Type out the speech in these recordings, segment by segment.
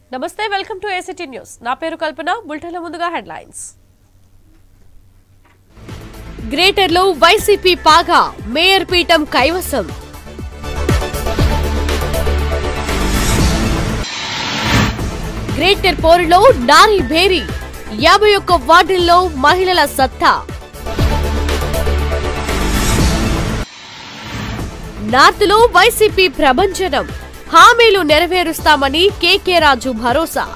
నమస్తే welcome to ACT news నా పేరు కల్పన బులెటిన్ల ముందుగా హెడ్లైన్స్ గ్రేటర్ లో వైసీపీ పాగా మేయర్ పీఠం కైవసం గ్రేటర్ పోరులో నారీ భేరి 51 వార్డుల్లో మహిళల సత్తా నార్త్ లో వైసీపీ ప్రభంజనం హామీలు నెరవేరుస్తామని కేకే రాజు భరోసా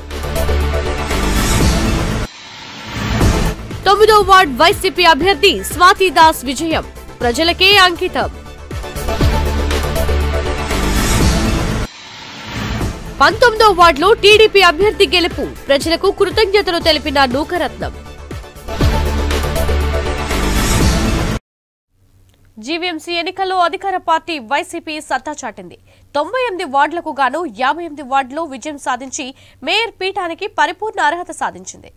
9వ వార్డ్ వైసీపీ అభ్యర్థి స్వాతిదాస్ విజయం ప్రజలకే అంకితం 19వ వార్డులో టీడీపీ అభ్యర్థి గెలుపు ప్రజలకు కృతజ్ఞతలు తెలిపిన నూకరత్నం జీవీఎంసీ ఎన్నికల్లో అధికార పార్టీ వైసీపీ సత్తా చాటింది 98 వార్డులకు గాను 58 వార్డులో విజయం సాధించి మేయర్ పీఠానికి పరిపూర్ణ అర్హత సాధించింది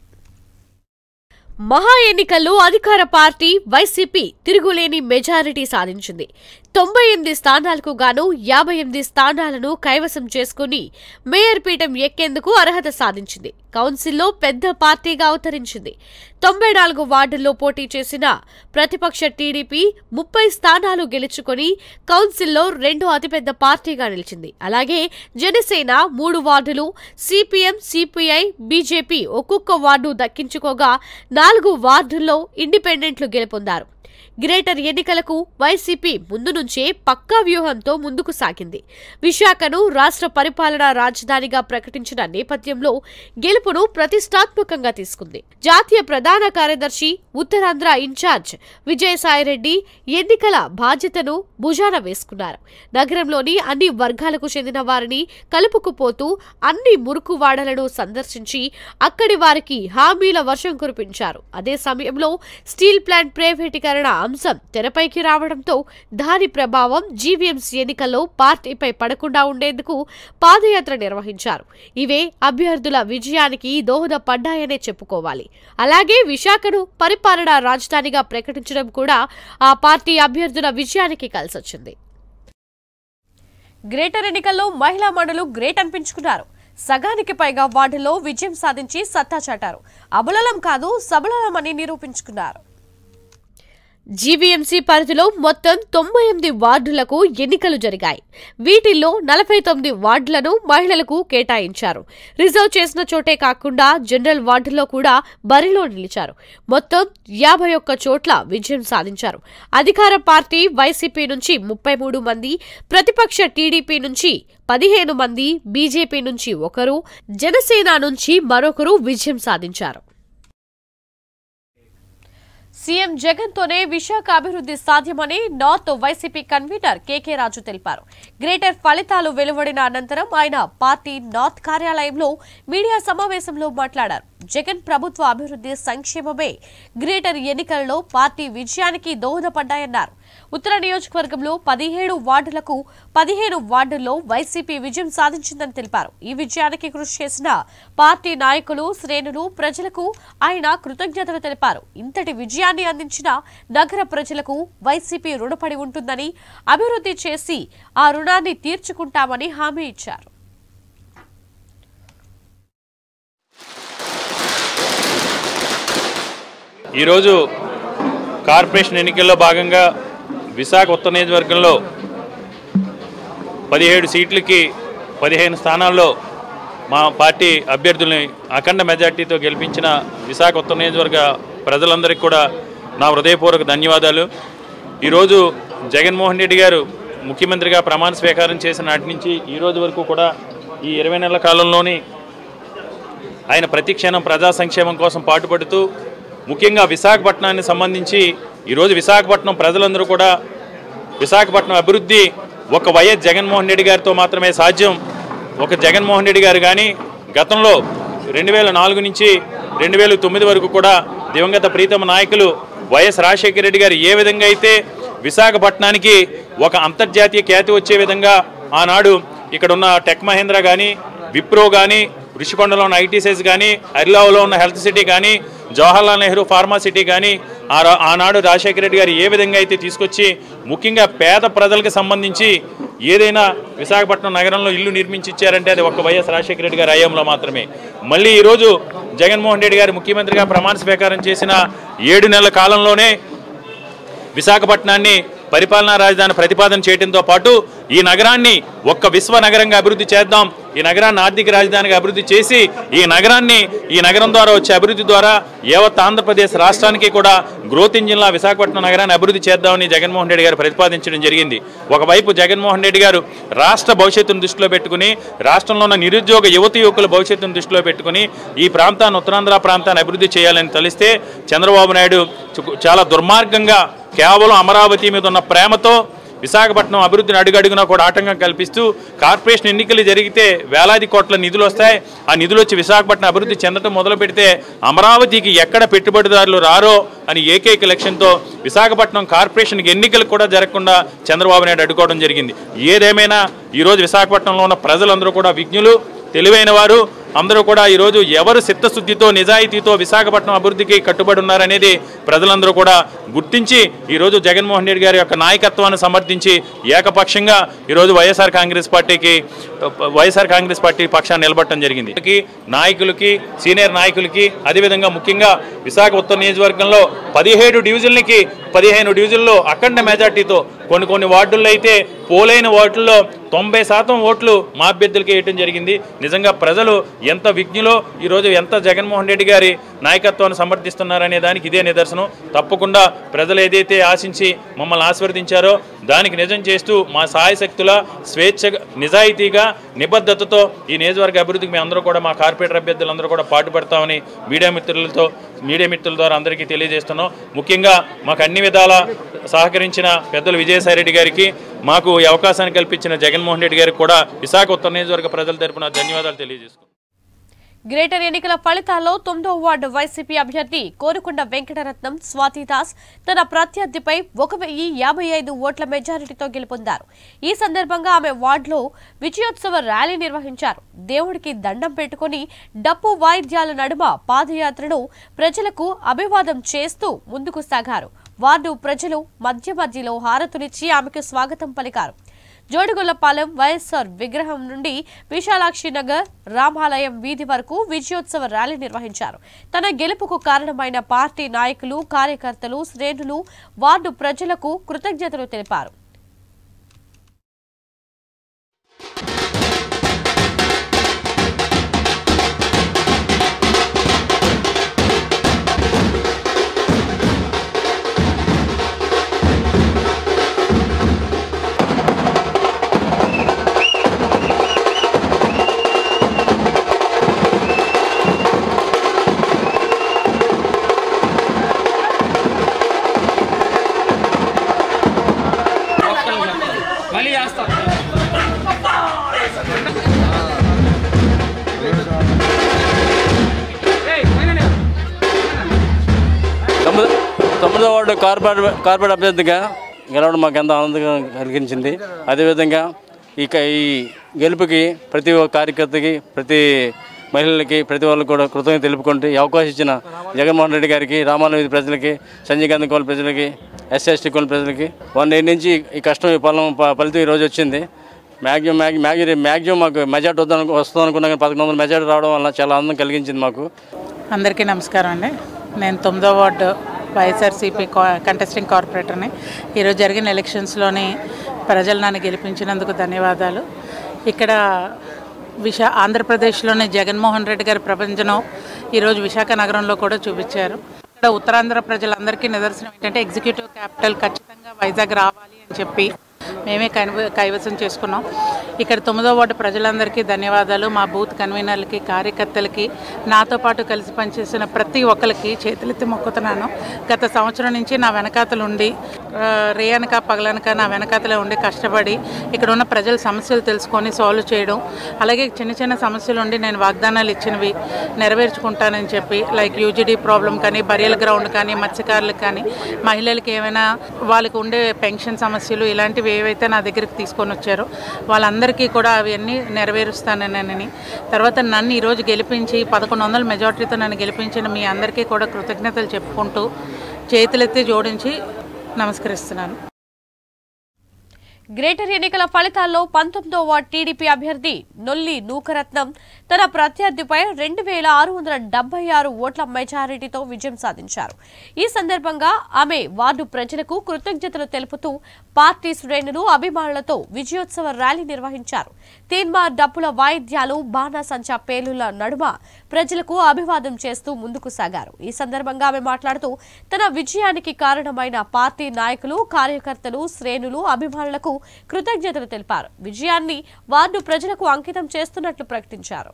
మహా ఎన్నికల్లో అధికార పార్టీ వైసీపీ తిరుగులేని మెజారిటీ సాధించింది 98 స్థానాలకు గాను 58 స్థానాలను కైవసం చేసుకుని మేయర్ పీఠం ఎక్కేందుకు అర్హత సాధించింది కౌన్సిల్లో పెద్ద పార్టీగా అవతరించింది 94 వార్డుల్లో పోటీ చేసిన ప్రతిపక్ష టీడీపీ 30 స్థానాలు గెలుచుకుని కౌన్సిల్లో రెండో అతిపెద్ద పార్టీగా నిలిచింది అలాగే జనసేన 3 వార్డులు సిపిఎం సిపిఐ బీజేపీ ఒక్కొక్క వార్డు దక్కించుకోగా 4 వార్డుల్లో ఇండిపెండెంట్లు గెలుపొందారు గ్రేటర్ ఎన్నికలకు వైసీపీ ముందు నుంచే పక్కా వ్యూహంతో ముందుకు సాగింది విశాఖను రాష్ట్ర పరిపాలనా రాజధానిగా ప్రకటించిన నేపథ్యంలో గెలుపును ప్రతిష్టాత్మకంగా తీసుకుంది జాతీయ ప్రధాన కార్యదర్శి ఉత్తరాంధ్ర ఇన్ఛార్జ్ విజయసాయిరెడ్డి ఎన్నికల బాధ్యతను భుజాన వేసుకున్నారు నగరంలోని అన్ని వర్గాలకు చెందిన వారిని కలుపుకుపోతూ అన్ని మురుకు వాడలను సందర్శించి అక్కడి వారికి హామీల వర్షం కురిపించారు అదే సమయంలో స్టీల్ ప్లాంట్ ప్రైవేటీకరణ అంశం తెరపైకి రావడంతో దాని ప్రభావం జీవీఎంసీ ఎన్నికల్లో పార్టీపై పడకుండా ఉండేందుకు పాదయాత్ర నిర్వహించారు ఇవే అభ్యర్థుల విజయానికి దోహదపడ్డాయనే చెప్పుకోవాలి అలాగే విశాఖను పరిపాలనా రాజధానిగా ప్రకటించడం కూడా ఆ పార్టీ అభ్యర్థుల విజయానికి కలిసొచ్చింది గ్రేటర్ ఎన్నికల్లో మహిళా మండలు గ్రేట్ అనిపించుకున్నారు సగానికి పైగా వార్డుల్లో విజయం సాధించి సత్తా చాటారు అబలలం కాదు సబలలం అని నిరూపించుకున్నారు జీవీఎంసీ పరిధిలో మొత్తం 98 వార్డులకు ఎన్నికలు జరిగాయి వీటిల్లో 49 వార్డులను మహిళలకు కేటాయించారు రిజర్వ్ చేసిన చోటే కాకుండా జనరల్ వార్డుల్లో కూడా బరిలో నిలిచారు మొత్తం 51 చోట్ల విజయం సాధించారు అధికార పార్టీ వైసీపీ నుంచి 33 మంది ప్రతిపక్ష టీడీపీ నుంచి 15 మంది బీజేపీ నుంచి ఒకరు జనసేన నుంచి మరొకరు విజయం సాధించారు సీఎం జగన్ తోనే విశాఖ అభివృద్ధి సాధ్యమని north YCP convener KK Raju తెలిపారు గ్రేటర్ ఫలితాలు వెలువడిన అనంతరం ఆయన పార్టీ నార్త్ కార్యాలయంలో మీడియా సమావేశంలో మాట్లాడారు జగన్ ప్రభుత్వ అభివృద్ధి సంక్షేమమే గ్రేటర్ ఎన్నికలలో పార్టీ విజయానికి దోహదపడ్డాయన్నారు ఉత్తర నియోజకవర్గంలో 17 వార్డులకు 15 వార్డుల్లో వైసీపీ విజయం సాధించిందని తెలిపారు ఈ విజయానికి కృషి చేసిన పార్టీ నాయకులు శ్రేణులు ప్రజలకు ఆయన కృతజ్ఞతలు తెలిపారు ఇంతటి విజయాన్ని అందించిన నగర ప్రజలకు వైసీపీ రుణపడి ఉంటుందని అభివృద్ధి చేసి ఆ రుణాన్ని తీర్చుకుంటామని హామీ ఇచ్చారు ఈరోజు కార్పొరేషన్ ఎన్నికల్లో భాగంగా విశాఖ ఉత్తర నియోజకవర్గంలో 17 సీట్లకి 15 స్థానాల్లో మా పార్టీ అభ్యర్థుల్ని అఖండ మెజార్టీతో గెలిపించిన విశాఖ ఉత్తర నియోజకవర్గ ప్రజలందరికీ కూడా నా హృదయపూర్వక ధన్యవాదాలు ఈరోజు జగన్మోహన్ రెడ్డి గారు ముఖ్యమంత్రిగా ప్రమాణ స్వీకారం చేసిన నాటి నుంచి ఈ రోజు వరకు కూడా ఈ 20 నెలల కాలంలోని ఆయన ప్రతి క్షణం ప్రజా సంక్షేమం కోసం పాటుపడుతూ ముఖ్యంగా విశాఖపట్నానికి సంబంధించి ఈరోజు విశాఖపట్నం ప్రజలందరూ కూడా విశాఖపట్నం అభివృద్ధి ఒక వైఎస్ జగన్మోహన్ రెడ్డి గారితో మాత్రమే సాధ్యం ఒక జగన్మోహన్ రెడ్డి గారు కానీ గతంలో 2004 నుంచి 2009 వరకు కూడా దివంగత ప్రీతమ నాయకులు వైఎస్ రాజశేఖర రెడ్డి గారు ఏ విధంగా అయితే విశాఖపట్నానికి ఒక అంతర్జాతీయ ఖ్యాతి వచ్చే విధంగా ఆనాడు ఇక్కడ ఉన్న టెక్ మహేంద్ర కానీ విప్రో కానీ ఋషికొండలో ఉన్న ఐటీసీస్ కానీ అరిలావులో ఉన్న హెల్త్ సిటీ కానీ జవహర్లాల్ నెహ్రూ ఫార్మా సిటీ కానీ ఆనాడు రాజశేఖర రెడ్డి గారు ఏ విధంగా అయితే తీసుకొచ్చి ముఖ్యంగా పేద ప్రజలకు సంబంధించి ఏదైనా విశాఖపట్నం నగరంలో ఇల్లు నిర్మించి ఇచ్చారంటే అది ఒక్క వైఎస్ రాజశేఖర రెడ్డి గారి హయాంలో మాత్రమే. మళ్ళీ ఈరోజు జగన్మోహన్ రెడ్డి గారు ముఖ్యమంత్రిగా ప్రమాణ స్వీకారం చేసిన 7 నెలల కాలంలోనే విశాఖపట్నాన్ని పరిపాలనా రాజధాని ప్రతిపాదన చేయడంతో పాటు ఈ నగరాన్ని ఒక్క విశ్వ నగరంగా అభివృద్ధి చేద్దాం, ఈ నగరాన్ని ఆర్థిక రాజధానిగా అభివృద్ధి చేసి ఈ నగరం ద్వారా వచ్చే అభివృద్ధి ద్వారా యావత్ ఆంధ్రప్రదేశ్ రాష్ట్రానికి కూడా గ్రోత్ ఇంజిన్లా విశాఖపట్నం నగరాన్ని అభివృద్ధి చేద్దామని జగన్మోహన్ రెడ్డి గారు ప్రతిపాదించడం జరిగింది. ఒకవైపు జగన్మోహన్ రెడ్డి గారు రాష్ట్ర భవిష్యత్తును దృష్టిలో పెట్టుకుని, రాష్ట్రంలో ఉన్న నిరుద్యోగ యువకుల భవిష్యత్తును దృష్టిలో పెట్టుకుని ఈ ప్రాంతాన్ని ఉత్తరాంధ్ర ప్రాంతాన్ని అభివృద్ధి చేయాలని తలిస్తే చంద్రబాబు నాయుడు చాలా దుర్మార్గంగా కేవలం అమరావతి మీద ఉన్న ప్రేమతో విశాఖపట్నం అభివృద్ధిని అడుగడుగునా కూడా ఆటంకం కల్పిస్తూ కార్పొరేషన్ ఎన్నికలు జరిగితే వేలాది కోట్ల నిధులు వస్తాయి, ఆ నిధులు వచ్చి విశాఖపట్నం అభివృద్ధి చెందడం మొదలు పెడితే అమరావతికి ఎక్కడ పెట్టుబడిదారులు రారో అని ఏకైక లక్ష్యంతో విశాఖపట్నం కార్పొరేషన్కి ఎన్నికలు కూడా జరగకుండా చంద్రబాబు నాయుడు అడ్డుకోవడం జరిగింది. ఏదేమైనా ఈరోజు విశాఖపట్నంలో ఉన్న ప్రజలందరూ కూడా విజ్ఞులు, తెలివైన వారు అందరూ కూడా ఈరోజు ఎవరు చిత్తశుద్ధితో నిజాయితీతో విశాఖపట్నం అభివృద్ధికి కట్టుబడి ఉన్నారనేది ప్రజలందరూ కూడా గుర్తించి ఈరోజు జగన్మోహన్ రెడ్డి గారి యొక్క నాయకత్వాన్ని సమర్థించి ఏకపక్షంగా ఈరోజు వైఎస్ఆర్ కాంగ్రెస్ పార్టీ పక్షాన్ని నిలబడటం జరిగింది. నాయకులకి, సీనియర్ నాయకులకి, అదేవిధంగా ముఖ్యంగా విశాఖ ఉత్తర నియోజకవర్గంలో 17 డివిజన్లకి 15 డివిజన్లో అఖండ మెజార్టీతో కొన్ని వార్డుల్లో అయితే పోలైన వార్డుల్లో 90% ఓట్లు మా అభ్యర్థులకి వేయటం జరిగింది. నిజంగా ప్రజలు ఎంత విజ్ఞులో ఈరోజు ఎంత జగన్మోహన్ రెడ్డి గారి నాయకత్వాన్ని సమర్థిస్తున్నారనే దానికి ఇదే నిదర్శనం. తప్పకుండా ప్రజలు ఏదైతే ఆశించి మమ్మల్ని ఆశీర్వదించారో దానికి నిజం చేస్తూ మా సాయశక్తుల స్వేచ్ఛగా, నిజాయితీగా, నిబద్ధతతో ఈ నియోజకవర్గ అభివృద్ధికి మేము అందరూ కూడా మా కార్పొరేటర్ అభ్యర్థులందరూ కూడా పాటుపడతామని మీడియా మిత్రుల ద్వారా అందరికీ తెలియజేస్తున్నాం. ముఖ్యంగా మాకు అన్ని విధాల సహకరించిన పెద్దలు విజయసాయిరెడ్డి గారికి, మాకు ఈ అవకాశాన్ని కల్పించిన జగన్మోహన్ రెడ్డి గారికి కూడా విశాఖ ఉత్తర నియోజకవర్గ ప్రజల తరపున ధన్యవాదాలు తెలియజేసుకుంటున్నాను. గ్రేటర్ ఎన్నికల ఫలితాల్లో 9వ వార్డు వైసీపీ అభ్యర్థి కోరుకొండ వెంకటరత్నం స్వాతిదాస్ తన ప్రత్యర్థిపై 1055 ఓట్ల మెజారిటీతో గెలుపొందారు. ఈ సందర్భంగా ఆమె వార్డులో విజయోత్సవ ర్యాలీ నిర్వహించారు. దేవుడికి దండం పెట్టుకుని డప్పు వాయిద్యాల నడుమ పాదయాత్రను ప్రజలకు అభివాదం చేస్తూ ముందుకు సాగారు. వార్డు ప్రజలు మధ్యలో హారతులిచ్చి ఆమెకు స్వాగతం పలికారు. జోడుగొల్లపాలెం వైఎస్ఆర్ విగ్రహం నుండి విశాలాక్షి నగర్ రామాలయం వీధి వరకు విజయోత్సవ ర్యాలీ నిర్వహించారు. తన గెలుపుకు కారణమైన పార్టీ నాయకులు, కార్యకర్తలు, శ్రేణులు వార్డు ప్రజలకు కృతజ్ఞతలు తెలిపారు. తొమ్మిదో వార్డు కార్పొరేట్ అభ్యర్థిగా గెలవడం మాకు ఎంతో ఆనందం కలిగించింది. అదేవిధంగా ఈ గెలుపుకి ప్రతి ఒక్క కార్యకర్తకి, ప్రతి మహిళలకి, ప్రతి వాళ్ళకి కూడా కృతజ్ఞత తెలుపుకుంటూ ఈ అవకాశం ఇచ్చిన జగన్మోహన్ రెడ్డి గారికి, రామాలయం వీధి ప్రజలకి, సంజయ్ గాంధీ కోళ్ళ ప్రజలకి, SC/ST కోళ్ళ ప్రజలకి 1 నుంచి ఈ కష్టం, ఈ ఫలితం ఈరోజు వచ్చింది. మ్యాక్సిమం మాకు మెజార్టీ వస్తుంది అనుకున్నా కానీ 1100 మెజార్టీ రావడం వల్ల చాలా ఆనందం కలిగించింది మాకు. అందరికీ నమస్కారం అండి. నేను 9వ వార్డు వైఎస్ఆర్సీపీ కంటెస్టింగ్ కార్పొరేటర్ని. ఈరోజు జరిగిన ఎలక్షన్స్లోని ప్రజలు నన్ను గెలిపించినందుకు ధన్యవాదాలు. ఇక్కడ ఆంధ్రప్రదేశ్లోని జగన్మోహన్ రెడ్డి గారి ప్రపంచం ఈరోజు విశాఖ నగరంలో కూడా చూపించారు. ఇక్కడ ఉత్తరాంధ్ర ప్రజలందరికీ నిదర్శనం ఏంటంటే ఎగ్జిక్యూటివ్ క్యాపిటల్ ఖచ్చితంగా వైజాగ్ రావాలి అని చెప్పి మేమే కైవసం చేసుకున్నాం. ఇక్కడ 9వ వార్డు ప్రజలందరికీ ధన్యవాదాలు. మా బూత్ కన్వీనర్లకి, కార్యకర్తలకి, నాతో పాటు కలిసి పనిచేసిన ప్రతి ఒక్కరికి చేతులెత్తి మొక్కుతున్నాను. గత సంవత్సరం నుంచి నా వెనకాతలు ఉండి, రేయనక పగలనక నా వెనకాతలే ఉండి కష్టపడి ఇక్కడ ఉన్న ప్రజల సమస్యలు తెలుసుకొని సాల్వ్ చేయడం, అలాగే చిన్న చిన్న సమస్యలు ఉండి నేను వాగ్దానాలు ఇచ్చినవి నెరవేర్చుకుంటానని చెప్పి, లైక్ UGD ప్రాబ్లం కానీ, బరియల్ గ్రౌండ్ కానీ, మత్స్యకారులకు కానీ, మహిళలకు ఏమైనా వాళ్ళకు ఉండే పెన్షన్ సమస్యలు ఇలాంటివి ఏవైతే నా దగ్గరికి తీసుకొని వచ్చారో వాళ్ళందరికీ కూడా అవన్నీ నెరవేరుస్తానని, తర్వాత నన్ను ఈరోజు గెలిపించి 1100 మెజార్టీతో నన్ను గెలిపించిన మీ అందరికీ కూడా కృతజ్ఞతలు చెప్పుకుంటూ చేతులెత్తి జోడించి నమస్కరిస్తున్నాను. గ్రేటర్ ఎన్నికల ఫలితాల్లో 19వ వార్డు టీడీపీ అభ్యర్థి నొల్లి నూకరత్నం తన ప్రత్యర్థిపై 2676 ఓట్ల మెజారిటీతో విజయం సాధించారు. ఈ సందర్భంగా ఆమె వార్డు ప్రజలకు కృతజ్ఞతలు తెలుపుతూ పార్టీ శ్రేణులు అభిమానులతో విజయోత్సవ ర్యాలీ నిర్వహించారు. తీన్మార్ డప్పుల వాయిద్యాలు బాణాసంచా పేలుళ్ల నడుమ ప్రజలకు అభివాదం చేస్తూ ముందుకు సాగారు. ఈ సందర్భంగా ఆమె మాట్లాడుతూ తన విజయానికి కారణమైన పార్టీ నాయకులు, కార్యకర్తలు, శ్రేణులు, అభిమానులకు కృతజ్ఞతలు తెలిపారు. విజయాన్ని వార్డు ప్రజలకు అంకితం చేస్తున్నట్లు ప్రకటించారు.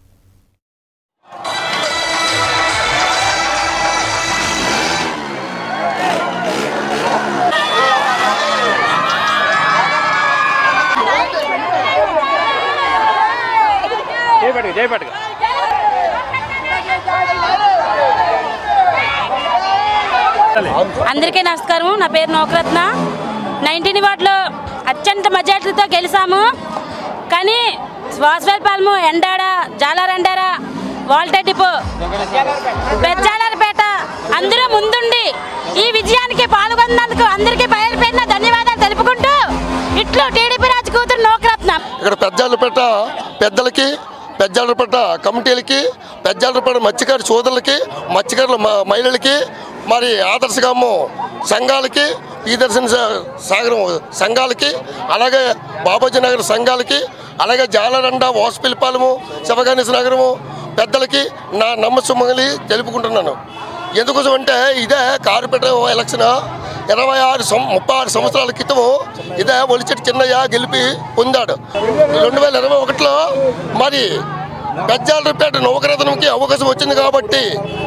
అందరికీ నమస్కారం. నా పేరు నూకరత్న. 19 వార్డులో అత్యంత మెజార్టీతో గెలిచాము. కానీ వాసవేలపాలెము, ఎండాడ, జాలారెండార, వాల్టెడ్ డిపో, పెద్దాలపేట అందరూ ముందుండి ఈ విజయానికి పాల్గొన్నందుకు అందరికీ పేరు పేరున ధన్యవాదాలు తెలుపుకుంటూ ఇట్లు టీడీపీ రాజు కూతురు నూకరత్న. ఇక్కడ పెద్దాలపేట పెద్దలకి, పెద్దాలపేట కమిటీలకి, పెద్దాలపేట మత్స్యకారు సోదరులకి, మత్స్యకారుల మహిళలకి, మరి ఆదర్శగాము సంఘాలకి, ప్రియదర్శన సాగరం సంఘాలకి, అలాగే బాబోజీ నగర్ సంఘాలకి, అలాగే జాలరండ, వాసుపిల్లిపాలెము, శివగణేశ నగరము పెద్దలకి నా నమ్మకమని తెలుపుకుంటున్నాను. ఎందుకోసం అంటే ఇదే కార్పొరేటర్ ఎలక్షన్ 36 సంవత్సరాల క్రితం ఇదే ఒలిచెట్టి చిన్నయ్య గెలిపి పొందాడు. 2021లో మరి పెద్దాలపేట నూకరత్నంకి అవకాశం వచ్చింది కాబట్టి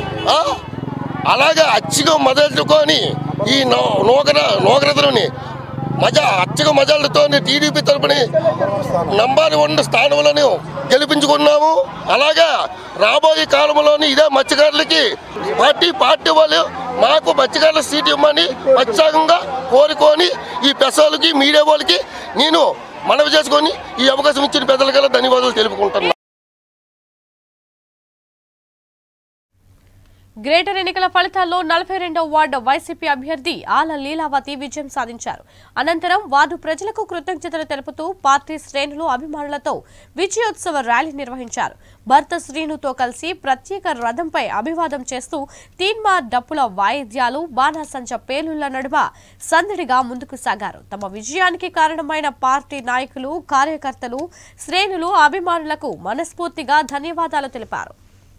అలాగే అచ్చిగా మొదలుకొని ఈ నూకరత్నంని అచ్చగా మజాలతో టీడీపీ తరపున నంబర్ 1 స్థానంలోనే గెలిపించుకున్నాము. అలాగే రాబోయే కాలంలోని ఇదే మత్స్యకారులకి పార్టీ వాళ్ళు మాకు మత్స్యకారుల సీట్ ఇవ్వమని ఉత్సాహంగా కోరుకొని ఈ పెసోళ్ళకి, మీడియా వాళ్ళకి నేను మనవి చేసుకొని ఈ అవకాశం ఇచ్చిన పెద్దలకల్లా ధన్యవాదాలు తెలుపుకుంటున్నాను. గ్రేటర్ ఎన్నికల ఫలితాల్లో 42వ వార్డు వైసీపీ అభ్యర్థి ఆల లీలావతి విజయం సాధించారు. అనంతరం వార్డు ప్రజలకు కృతజ్ఞతలు తెలుపుతూ పార్టీ శ్రేణులు, అభిమానులతో విజయోత్సవ ర్యాలీ నిర్వహించారు. భర్త శ్రీనుతో కలిసి ప్రత్యేక రథంపై అభివాదం చేస్తూ తీన్మార్ డప్పుల వాయిద్యాలు, బాణాసంచ పేలుళ్ల నడుమ సందడిగా ముందుకు సాగారు. తమ విజయానికి కారణమైన పార్టీ నాయకులు, కార్యకర్తలు, శ్రేణులు, అభిమానులకు మనస్ఫూర్తిగా ధన్యవాదాలు తెలిపారు.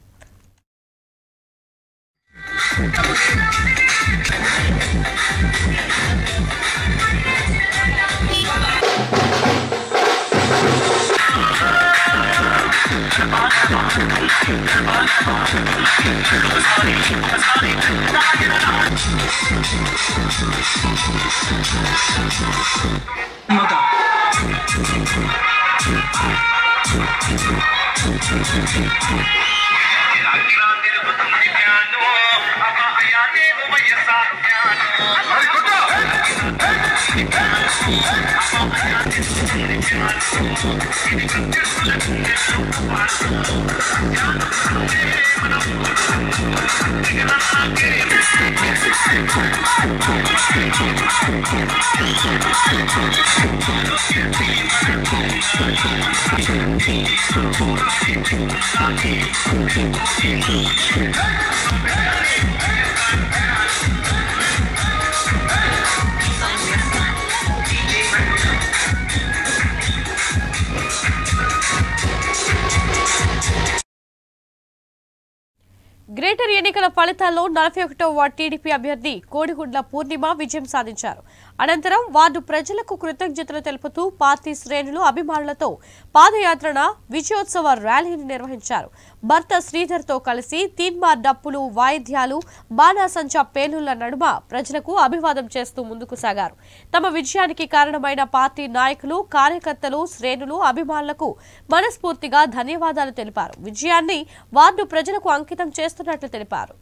గ్రేటర్ ఎన్నికల ఫలితాల్లో 41వ వార్డు టీడీపీ అభ్యర్థి కోడిగుడ్ల పూర్ణిమ విజయం సాధించారు. అనంతరం వార్డు ప్రజలకు కృతజ్ఞతలు తెలుపుతూ పార్టీ శ్రేణులు, అభిమానులతో పాదయాత్రన విజయోత్సవ ర్యాలీని నిర్వహించారు. భర్త శ్రీధర్తో కలిసి తీన్మార్ డప్పులు, వాయిద్యాలు, బాణాసంచా పేలుళ్ల నడుమ ప్రజలకు అభివాదం చేస్తూ ముందుకు సాగారు. తమ విజయానికి కారణమైన పార్టీ నాయకులు, కార్యకర్తలు, శ్రేణులు, అభిమానులకు మనస్ఫూర్తిగా ధన్యవాదాలు తెలిపారు. విజయాన్ని వార్డు ప్రజలకు అంకితం చేస్తున్నట్లు తెలిపారు.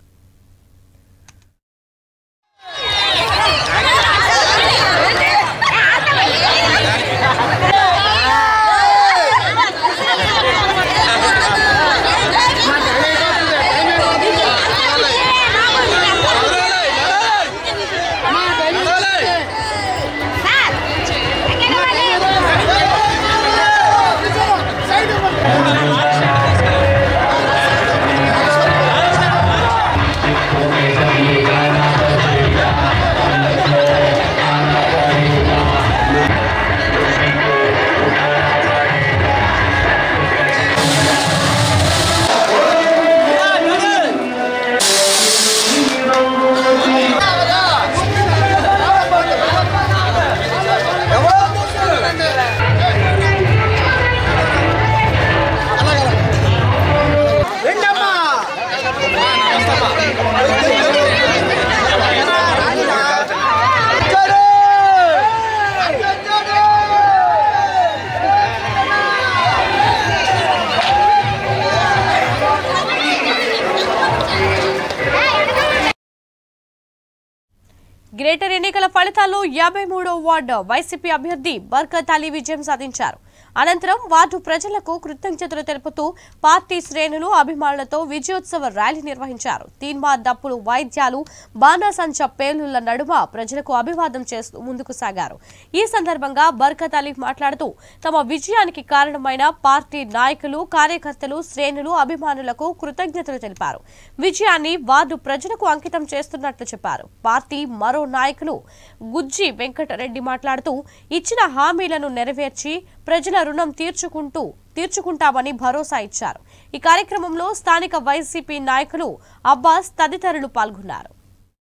గ్రేటర్ ఎన్నికల ఫలితాల్లో 53వ వార్డు వైసీపీ అభ్యర్థి బర్కత్ అలీ విజయం సాధించారు. అనంతరం వార్డు ప్రజలకు కృతజ్ఞతలు తెలుపుతూ పార్టీ శ్రేణులు అభిమానులతో విజయోత్సవ ర్యాలీ నిర్వహించారు. తీన్మా డప్పులు, వాయిద్యాలు, బాణాసంచా పేలుళ్ల నడుమ ప్రజలకు అభివాదం చేస్తూ ముందుకు సాగారు. ఈ సందర్భంగా బర్కత్ అలీ మాట్లాడుతూ తమ విజయానికి కారణమైన పార్టీ నాయకులు, కార్యకర్తలు, శ్రేణులు, అభిమానులకు కృతజ్ఞతలు తెలిపారు. విజయాన్ని వార్డు ప్రజలకు అంకితం చేస్తున్నట్లు చెప్పారు. పార్టీ మరో నాయకులు గుజ్జి వెంకటరెడ్డి మాట్లాడుతూ ఇచ్చిన హామీలను నెరవేర్చి ప్రజల రుణం తీర్చుకుంటామని భరోసా ఇచ్చారు. ఈ కార్యక్రమంలో స్థానిక వైసీపీ నాయకులు అబ్బాస్ తదితరులు పాల్గొన్నారు.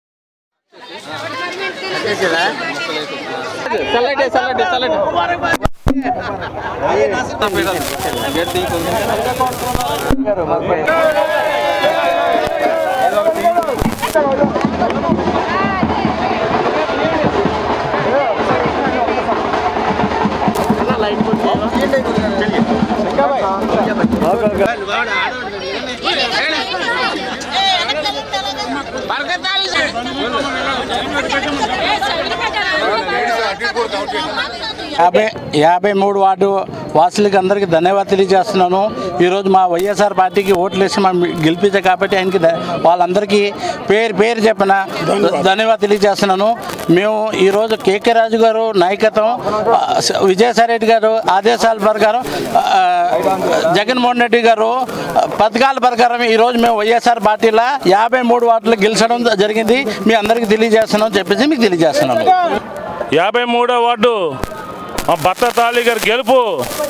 యాభై మూడు వార్డు వాసులకి అందరికీ ధన్యవాదాలు తెలియజేస్తున్నాను. ఈరోజు మా వైఎస్ఆర్ పార్టీకి ఓట్లు వేసి మనం గెలిపించాం కాబట్టి ఆయనకి వాళ్ళందరికీ పేరు చెప్పిన ధన్యవాదాలు తెలియజేస్తున్నాను. మేము ఈరోజు కేకే రాజు గారు నాయకత్వం, విజయసాయి రెడ్డి గారు ఆదేశాల ప్రకారం, జగన్మోహన్ రెడ్డి గారు పథకాల ప్రకారం ఈరోజు మేము వైఎస్ఆర్ పార్టీలో 53 వార్డులు గెలిచడం జరిగింది. మీ అందరికీ తెలియజేస్తున్నాం చెప్పేసి మీకు తెలియజేస్తున్నాను. 53వ వార్డు మా బర్కత్ అలీ గారి గెలుపు.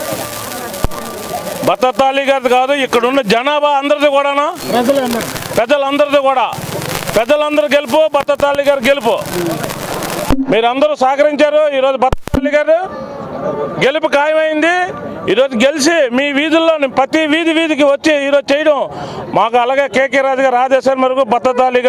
బర్కత్ అలీ గారిది కాదు, ఇక్కడ ఉన్న జనాభా అందరిది కూడాను, పెద్దలందరూ గెలుపు. బర్కత్ అలీ గారు గెలుపు. మీరందరూ సహకరించారు. ఈరోజు బర్కత్ అలీ గారు గెలుపు ఖాయమైంది. ఈరోజు గెలిచి మీ వీధుల్లో ప్రతి వీధికి వచ్చి ఈరోజు చేయడం మాకు, అలాగే కేకే రాజు గారు ఆదేశాల మేరకు బర్కత్ అలీ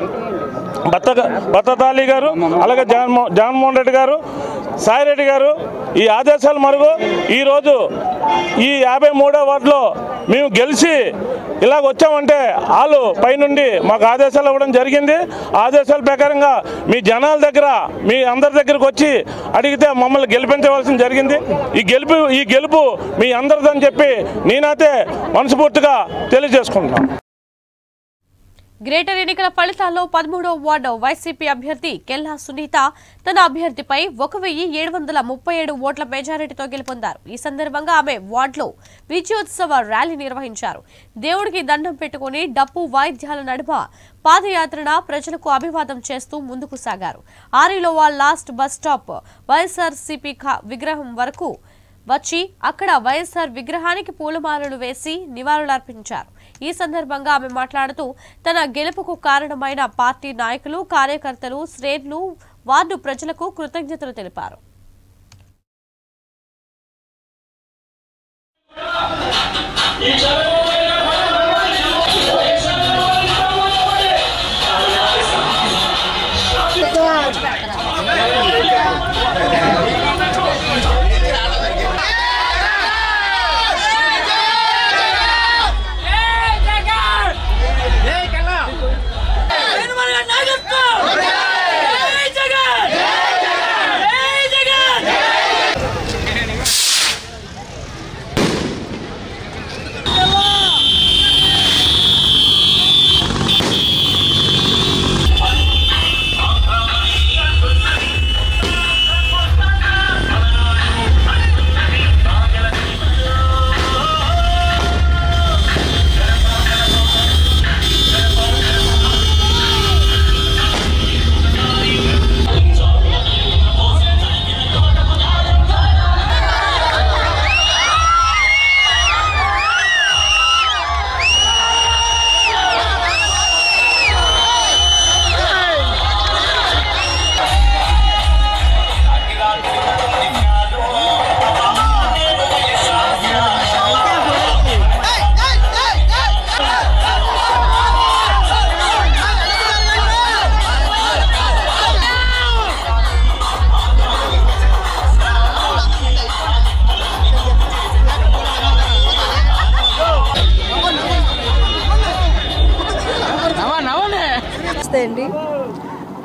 గారు, అలాగే జగన్మోహన్ రెడ్డి గారు, సాయిరెడ్డి గారు ఈ ఆదేశాల మేరకు ఈరోజు ఈ 53వ వార్డులో మేము గెలిచి ఇలాగ వచ్చామంటే వాళ్ళు పైనుండి మాకు ఆదేశాలు ఇవ్వడం జరిగింది. ఆదేశాల ప్రకారంగా మీ జనాల దగ్గర, మీ అందరి దగ్గరకు వచ్చి అడిగితే మమ్మల్ని గెలిపించవలసింది జరిగింది. ఈ గెలుపు మీ అందరిదని చెప్పి నేనైతే మనస్ఫూర్తిగా తెలియజేసుకుంటున్నాను. గ్రేటర్ ఎన్నికల ఫలితాల్లో 13వ వార్డు వైసీపీ అభ్యర్థి కెల్లా సునీత తన అభ్యర్థిపై 1737 ఓట్ల మెజారిటీతో గెలుపొందారు. ఈ సందర్భంగా ఆమె వార్డులో విజయోత్సవ ర్యాలీ నిర్వహించారు. దేవుడికి దండం పెట్టుకుని డప్పు వాయిద్యాల నడుమ పాదయాత్రన ప్రజలకు అభివాదం చేస్తూ ముందుకు సాగారు. Arilova last bus stop YSRCP విగ్రహం వరకు వచ్చి అక్కడ వైఎస్ఆర్ విగ్రహానికి పూలమాలలు వేసి నివాళులర్పించారు. ఈ సందర్భంగా ఆమె మాట్లాడుతూ తన గెలుపుకు కారణమైన పార్టీ నాయకులు, కార్యకర్తలు, శ్రేణులు, వార్డు ప్రజలకు కృతజ్ఞతలు తెలిపారు.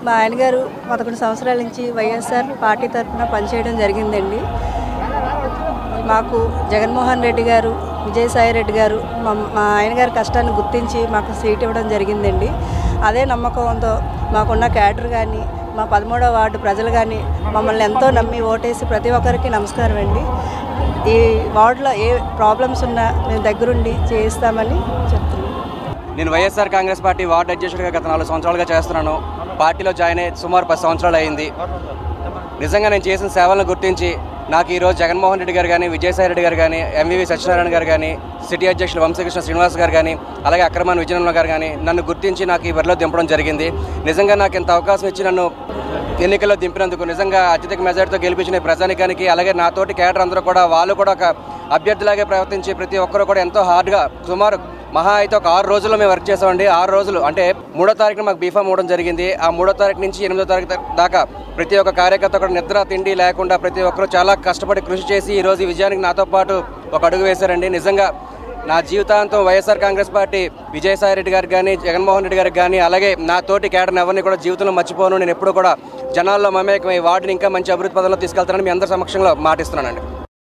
మా ఆయన గారు 11 సంవత్సరాల నుంచి వైఎస్ఆర్ పార్టీ తరఫున పనిచేయడం జరిగిందండి. మాకు జగన్మోహన్ రెడ్డి గారు, విజయసాయి రెడ్డి గారు మా ఆయన గారి కష్టాన్ని గుర్తించి మాకు సీట్ ఇవ్వడం జరిగిందండి. అదే నమ్మకంతో మాకున్న క్యాడర్ కానీ, మా 13వ వార్డు ప్రజలు కానీ మమ్మల్ని ఎంతో నమ్మి ఓటేసి ప్రతి ఒక్కరికి నమస్కారం అండి. ఈ వార్డులో ఏ ప్రాబ్లమ్స్ ఉన్నా మేము దగ్గరుండి చేయిస్తామని చెప్తున్నాను. నేను వైఎస్ఆర్ కాంగ్రెస్ పార్టీ వార్డు అధ్యక్షుడిగా గత 4 సంవత్సరాలుగా చేస్తున్నాను. పార్టీలో జాయిన్ అయ్యి సుమారు 10 సంవత్సరాలు అయింది. నిజంగా నేను చేసిన సేవలను గుర్తించి నాకు ఈరోజు జగన్మోహన్ రెడ్డి గారు కానీ, విజయసాయి రెడ్డి గారు కానీ, ఎంవివి సత్యనారాయణ గారు కానీ, సిటీ అధ్యక్షులు వంశీకృష్ణ శ్రీనివాస్ గారు కానీ, అలాగే అక్రమాన్ విజయనగరం గారు కానీ నన్ను గుర్తించి నాకు ఈ బరిలో దింపడం జరిగింది. నిజంగా నాకు ఇంత అవకాశం ఇచ్చి నన్ను ఎన్నికల్లో దింపినందుకు నిజంగా అత్యధిక మెజార్టీతో గెలిపించిన ప్రజానికానికి, అలాగే నాతోటి క్యాడర్ అందరూ కూడా వాళ్ళు కూడా ఒక అభ్యర్థిలాగే ప్రవర్తించి ప్రతి ఒక్కరు కూడా ఎంతో హార్డ్గా సుమారు మహా అయితే ఒక 6 రోజుల్లో మేము వర్క్ చేసామండి. 6 రోజులు అంటే 3వ తారీఖున మాకు బీఫామ్ ఇవ్వడం జరిగింది. ఆ 3వ తారీఖు నుంచి 8వ తారీఖు దాకా ప్రతి ఒక్క కార్యకర్త కూడా నిద్ర తిండి లేకుండా ప్రతి ఒక్కరు చాలా కష్టపడి కృషి చేసి ఈరోజు ఈ విజయానికి నాతో పాటు ఒక అడుగు వేశారండి. నిజంగా నా జీవితాంతం YSR Congress party Vijayasai Reddy గారికి కానీ, జగన్మోహన్ రెడ్డి గారికి కానీ, అలాగే నా తోటి క్యాడర్ని ఎవరిని కూడా జీవితంలో మర్చిపోను. నేను ఎప్పుడు కూడా జనాల్లో మమేకమై వార్డుని ఇంకా మంచి అభివృద్ధి పదంలో తీసుకెళ్తానని మీ అందరి సమక్షంలో మాటిస్తున్నానండి.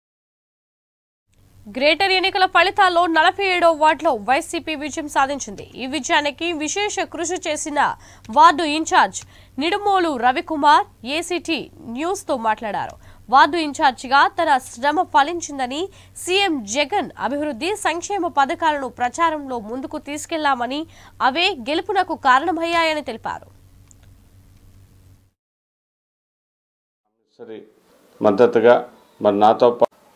గ్రేటర్ ఎన్నికల ఫలితాల్లో 47వ వార్డులో వైసీపీ విజయం సాధించింది. ఈ విజయానికి విశేష కృషి చేసిన ward incharge Nidumolu Ravikumar ACT news తో మాట్లాడారు. వార్డు ఇన్ఛార్జిగా తన శ్రమ ఫలించిందని, సీఎం జగన్ అభివృద్ధి సంక్షేమ పథకాలను ప్రచారంలో ముందుకు తీసుకెళ్లామని, అవే గెలుపునకు కారణమయ్యాయని తెలిపారు. మద్దతుగా మరి నాతో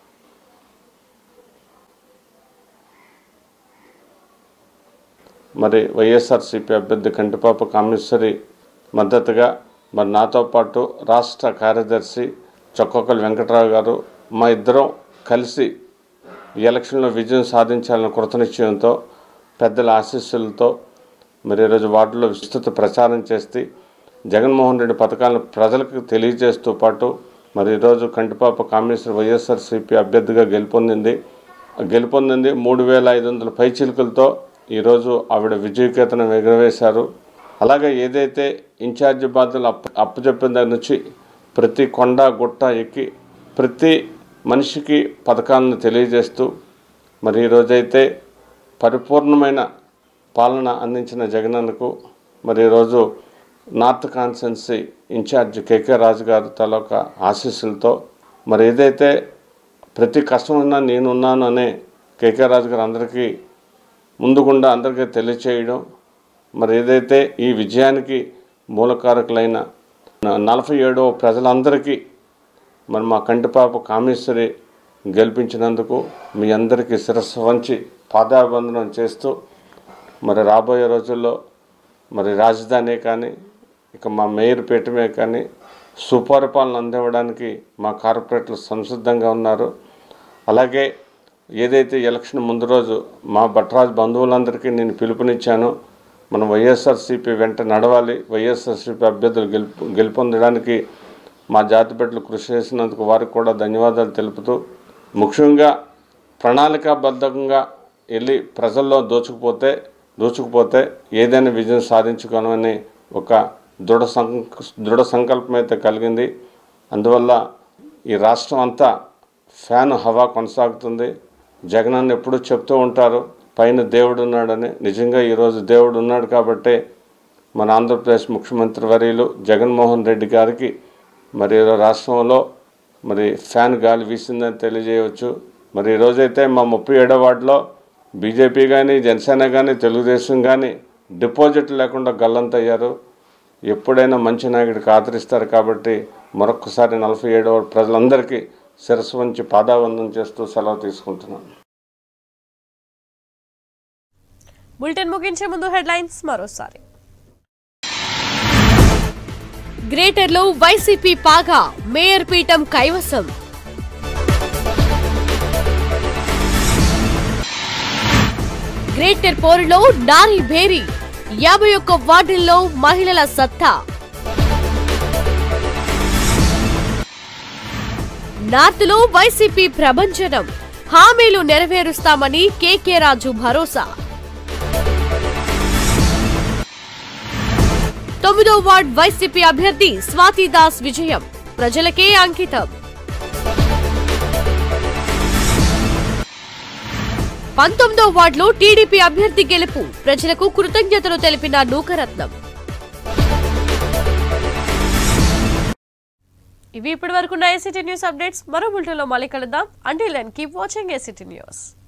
మరి వైఎస్ఆర్సీపీ అభ్యర్థి కంటిపాప కామేశ్వరి మద్దతుగా మరి నాతో పాటు రాష్ట్ర కార్యదర్శి చొక్కొక్కల వెంకటరావు గారు మా ఇద్దరం కలిసి ఈ ఎలక్షన్లో విజయం సాధించాలన్న కృతనిశ్చయంతో పెద్దల ఆశీస్సులతో మరి ఈరోజు వార్డులో విస్తృత ప్రచారం చేసి జగన్మోహన్ రెడ్డి పథకాలను ప్రజలకు తెలియజేస్తూ పాటు మరి ఈరోజు కంటిపాప కామేశ్వరి వైఎస్ఆర్సీపీ అభ్యర్థిగా గెలుపొందింది. 3500 పైచిలుకలతో ఈరోజు ఆవిడ విజయకేతనం ఎగురవేశారు. అలాగే ఏదైతే ఇన్ఛార్జి బాధ్యతలు అప్పచెప్పిన దగ్గర నుంచి ప్రతి కొండ గుట్ట ఎక్కి ప్రతి మనిషికి పథకాలను తెలియజేస్తూ మరి ఈరోజైతే పరిపూర్ణమైన పాలన అందించిన జగనన్నకు మరి ఈరోజు north constituency incharge KK Raju గారు తాలూకా ఆశీస్సులతో మరి ఏదైతే ప్రతి కష్టమైనా నేనున్నాను అనే కేకే రాజు గారు అందరికీ ముందుగుండా అందరికీ తెలియచేయడం మరి ఏదైతే ఈ విజయానికి మూలకారకులైన 47వ ప్రజలందరికీ మరి మా కంటిపాప కామేశ్వరి గెలిపించినందుకు మీ అందరికీ శిరస్సు వంచి పాదాభివందనం చేస్తూ మరి రాబోయే రోజుల్లో మరి రాజధాని కానీ ఇక మా మేయర్ పీఠమే కానీ సుపరిపాలన అందివ్వడానికి మా కార్పొరేటర్లు సంసిద్ధంగా ఉన్నారు. అలాగే ఏదైతే ఎలక్షన్ ముందు రోజు మా భట్రాజు బంధువులందరికీ నేను పిలుపునిచ్చాను, మనం వైఎస్ఆర్సీపీ వెంట నడవాలి, వైఎస్ఆర్సీపీ అభ్యర్థులు గెలుపొందడానికి మా జాతి బిడ్డలు కృషి చేసినందుకు వారికి కూడా ధన్యవాదాలు తెలుపుతూ ముఖ్యంగా ప్రణాళికాబద్ధంగా వెళ్ళి ప్రజల్లో దూచుకుపోతే ఏదైనా విజయం సాధించుకోనని ఒక దృఢ సంకల్పం అయితే కలిగింది. అందువల్ల ఈ రాష్ట్రం అంతా ఫ్యాన్ హవా కొనసాగుతుంది. జగనన్న ఎప్పుడూ చెప్తూ ఉంటారు పైన దేవుడు ఉన్నాడని. నిజంగా ఈరోజు దేవుడు ఉన్నాడు కాబట్టే మన ఆంధ్రప్రదేశ్ ముఖ్యమంత్రి వర్యులు జగన్మోహన్ రెడ్డి గారికి మరి రాష్ట్రంలో మరి ఫ్యాన్ గాలి వీసిందని తెలియజేయవచ్చు. మరి ఈరోజైతే మా 37వ వార్డులో బీజేపీ కానీ, జనసేన కానీ, తెలుగుదేశం కానీ డిపాజిట్ లేకుండా గల్లంతయ్యారు. ఎప్పుడైనా మంచి నాయకుడికి ఆదరిస్తారు కాబట్టి మరొకసారి 47వ ప్రజలందరికీ శిరస్సు వంచి పాదావందనం చేస్తూ సెలవు తీసుకుంటున్నాను. బులెటిన్ ముగించే ముందు హెడ్లైన్స్ మరోసారి. గ్రేటర్లో వైసీపీ పాగా, మేయర్ పీఠం కైవసం. గ్రేటర్ పోరులో నారీ భేరీ, 51 వార్డుల్లో మహిళల సత్తా. నార్త్లో వైసీపీ ప్రభంజనం, హామీలు నెరవేరుస్తామని కేకే రాజు భరోసా. 9వ వార్డ్ వైసీపీ అభ్యర్థి స్వాతి దాస్ విజయం ప్రజలకే అంకితం. 19వ వార్డులో టీడీపీ అభ్యర్థి గెలుపు ప్రజలకు కృతజ్ఞతలు తెలిపిన నూకరత్నం. ఇవి ఇప్పటి వరకు ఏసీటీ న్యూస్ అప్డేట్స్. మరో బులెటిన్లో మళ్ళీ కలుద్దాం. Until then keep watching ACT news.